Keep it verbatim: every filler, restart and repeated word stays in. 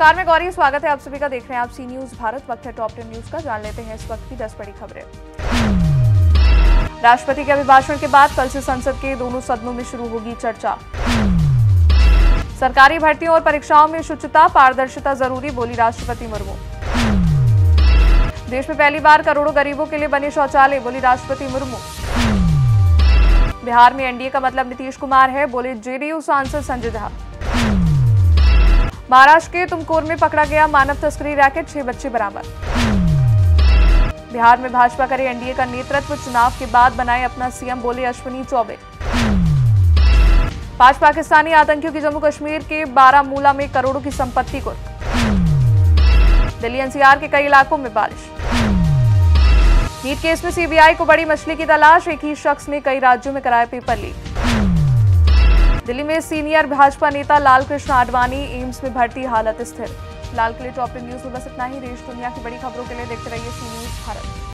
नमस्कार, मैं गौरी, स्वागत है आप सभी का। देख रहे हैं आप सी न्यूज भारत। वक्त है टॉप टेन न्यूज का। जान लेते हैं इस वक्त की दस बड़ी खबरें। राष्ट्रपति के अभिभाषण के बाद कल से संसद के दोनों सदनों में शुरू होगी चर्चा। सरकारी भर्तियों और परीक्षाओं में शुचिता पारदर्शिता जरूरी, बोली राष्ट्रपति मुर्मू। देश में पहली बार करोड़ों गरीबों के लिए बने शौचालय, बोली राष्ट्रपति मुर्मू। बिहार में एनडीए का मतलब नीतीश कुमार है, बोले जेडीयू सांसद संजय झा। महाराष्ट्र के तुमकुर में पकड़ा गया मानव तस्करी रैकेट, छह बच्चे बरामद। बिहार में भाजपा करे एनडीए का नेतृत्व, चुनाव के बाद बनाए अपना सीएम, बोले अश्विनी चौबे। पांच पाकिस्तानी आतंकियों की जम्मू कश्मीर के बारामूला में करोड़ों की संपत्ति को। दिल्ली एनसीआर के कई इलाकों में बारिश। नीट केस में सीबीआई को बड़ी मछली की तलाश, एक ही शख्स ने कई राज्यों में कराया पेपर लीक। दिल्ली में सीनियर भाजपा नेता लालकृष्ण आडवाणी एम्स में भर्ती, हालत स्थिर। फिलहाल के लिए टॉप टेन न्यूज में बस इतना ही। देश दुनिया की बड़ी खबरों के लिए देखते रहिए सी न्यूज भारत।